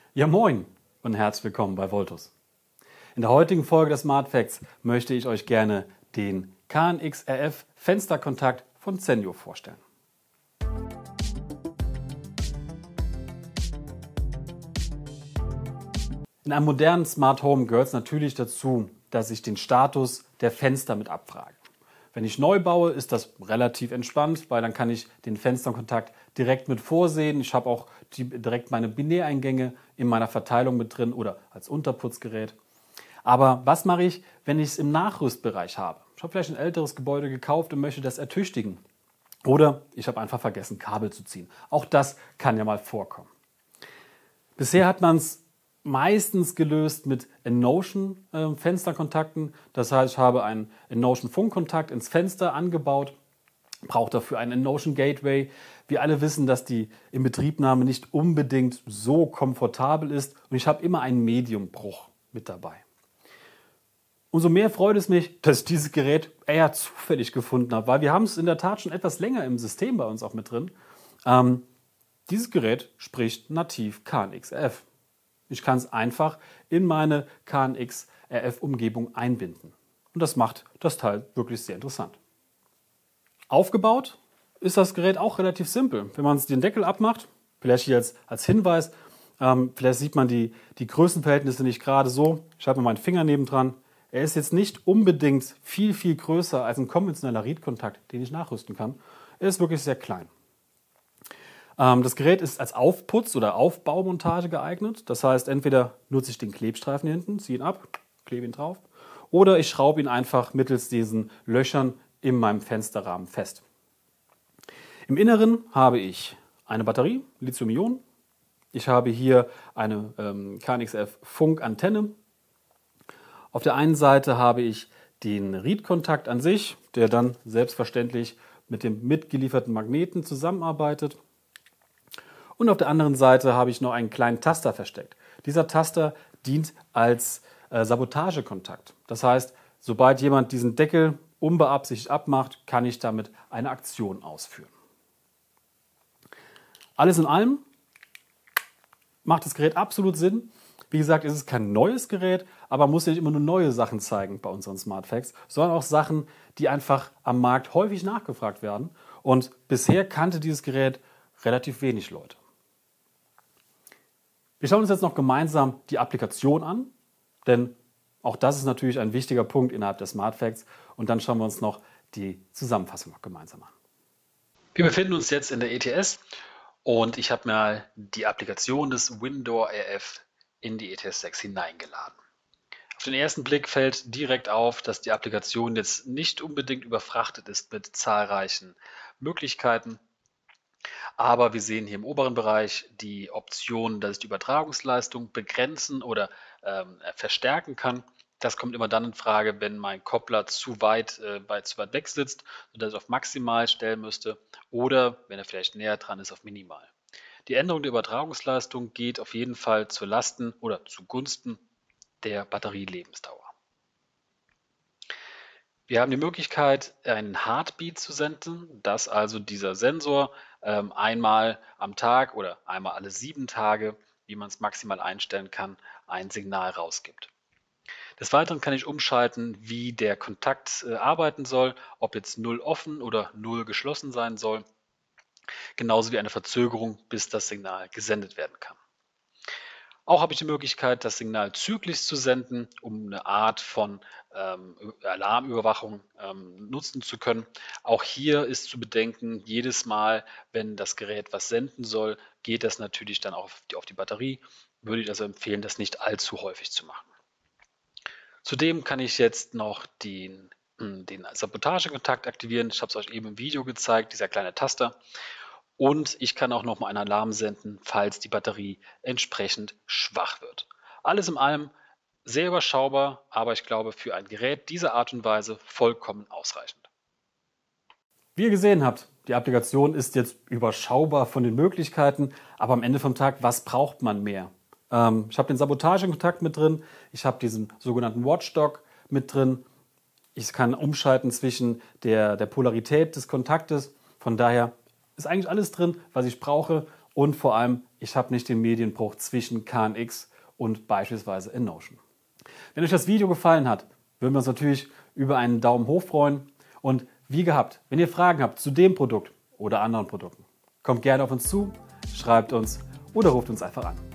Ja moin und herzlich willkommen bei Voltus. In der heutigen Folge des Smart Facts möchte ich euch gerne den KNX RF Fensterkontakt von Zenio vorstellen. In einem modernen Smart Home gehört es natürlich dazu, dass ich den Status der Fenster mit abfrage. Wenn ich neu baue, ist das relativ entspannt, weil dann kann ich den Fensterkontakt direkt mit vorsehen. Ich habe auch direkt meine Binäreingänge in meiner Verteilung mit drin oder als Unterputzgerät. Aber was mache ich, wenn ich es im Nachrüstbereich habe? Ich habe vielleicht ein älteres Gebäude gekauft und möchte das ertüchtigen. Oder ich habe einfach vergessen, Kabel zu ziehen. Auch das kann ja mal vorkommen. Bisher hat man es meistens gelöst mit Enotion Fensterkontakten. Das heißt, ich habe einen Enotion Funkkontakt ins Fenster angebaut, brauche dafür einen Enotion Gateway. Wir alle wissen, dass die Inbetriebnahme nicht unbedingt so komfortabel ist und ich habe immer einen Mediumbruch mit dabei. Umso mehr freut es mich, dass ich dieses Gerät eher zufällig gefunden habe, weil wir haben es in der Tat schon etwas länger im System bei uns auch mit drin. Dieses Gerät spricht nativ KNX RF. Ich kann es einfach in meine KNX RF-Umgebung einbinden. Und das macht das Teil wirklich sehr interessant. Aufgebaut ist das Gerät auch relativ simpel. Wenn man den Deckel abmacht, vielleicht hier als Hinweis, vielleicht sieht man die Größenverhältnisse nicht gerade so. Ich habe meinen Finger nebendran. Er ist jetzt nicht unbedingt viel, viel größer als ein konventioneller Riedkontakt, den ich nachrüsten kann. Er ist wirklich sehr klein. Das Gerät ist als Aufputz- oder Aufbaumontage geeignet. Das heißt, entweder nutze ich den Klebstreifen hier hinten, ziehe ihn ab, klebe ihn drauf, oder ich schraube ihn einfach mittels diesen Löchern in meinem Fensterrahmen fest. Im Inneren habe ich eine Batterie, Lithium-Ionen. Ich habe hier eine KNX-RF Funkantenne. Auf der einen Seite habe ich den Riedkontakt an sich, der dann selbstverständlich mit dem mitgelieferten Magneten zusammenarbeitet. Und auf der anderen Seite habe ich noch einen kleinen Taster versteckt. Dieser Taster dient als Sabotagekontakt. Das heißt, sobald jemand diesen Deckel unbeabsichtigt abmacht, kann ich damit eine Aktion ausführen. Alles in allem macht das Gerät absolut Sinn. Wie gesagt, es ist kein neues Gerät, aber man muss ja nicht immer nur neue Sachen zeigen bei unseren Smart Facts, sondern auch Sachen, die einfach am Markt häufig nachgefragt werden. Und bisher kannte dieses Gerät relativ wenig Leute. Wir schauen uns jetzt noch gemeinsam die Applikation an, denn auch das ist natürlich ein wichtiger Punkt innerhalb der Smart Facts. Und dann schauen wir uns noch die Zusammenfassung noch gemeinsam an. Wir befinden uns jetzt in der ETS und ich habe mir die Applikation des Windor RF in die ETS 6 hineingeladen. Auf den ersten Blick fällt direkt auf, dass die Applikation jetzt nicht unbedingt überfrachtet ist mit zahlreichen Möglichkeiten. Aber wir sehen hier im oberen Bereich die Option, dass ich die Übertragungsleistung begrenzen oder verstärken kann. Das kommt immer dann in Frage, wenn mein Koppler zu weit weg sitzt, sodass ich auf maximal stellen müsste oder, wenn er vielleicht näher dran ist, auf minimal. Die Änderung der Übertragungsleistung geht auf jeden Fall zu Lasten oder zugunsten der Batterielebensdauer. Wir haben die Möglichkeit, einen Heartbeat zu senden, dass also dieser Sensor einmal am Tag oder einmal alle 7 Tage, wie man es maximal einstellen kann, ein Signal rausgibt. Des Weiteren kann ich umschalten, wie der Kontakt arbeiten soll, ob jetzt 0 offen oder 0 geschlossen sein soll, genauso wie eine Verzögerung, bis das Signal gesendet werden kann. Auch habe ich die Möglichkeit, das Signal zyklisch zu senden, um eine Art von Alarmüberwachung nutzen zu können. Auch hier ist zu bedenken, jedes Mal, wenn das Gerät was senden soll, geht das natürlich dann auch auf die Batterie. Würde ich also empfehlen, das nicht allzu häufig zu machen. Zudem kann ich jetzt noch den Sabotagekontakt aktivieren. Ich habe es euch eben im Video gezeigt, dieser kleine Taster. Und ich kann auch noch mal einen Alarm senden, falls die Batterie entsprechend schwach wird. Alles in allem sehr überschaubar, aber ich glaube für ein Gerät dieser Art und Weise vollkommen ausreichend. Wie ihr gesehen habt, die Applikation ist jetzt überschaubar von den Möglichkeiten, aber am Ende vom Tag, was braucht man mehr? Ich habe den Sabotagekontakt mit drin, ich habe diesen sogenannten Watchdog mit drin, ich kann umschalten zwischen der Polarität des Kontaktes, von daher ist eigentlich alles drin, was ich brauche und vor allem ich habe nicht den Medienbruch zwischen KNX und beispielsweise InNotion. Wenn euch das Video gefallen hat, würden wir uns natürlich über einen Daumen hoch freuen. Und wie gehabt, wenn ihr Fragen habt zu dem Produkt oder anderen Produkten, kommt gerne auf uns zu, schreibt uns oder ruft uns einfach an.